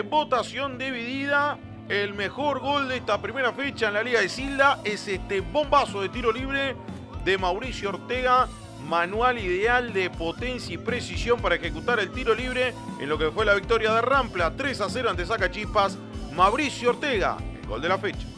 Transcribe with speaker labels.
Speaker 1: votación dividida. El mejor gol de esta primera fecha en la Liga de Silda es este bombazo de tiro libre de Mauricio Ortega. Manual ideal de potencia y precisión para ejecutar el tiro libre en lo que fue la victoria de Rampla 3-0 ante Sacachispas. Mauricio Ortega, el gol de la fecha.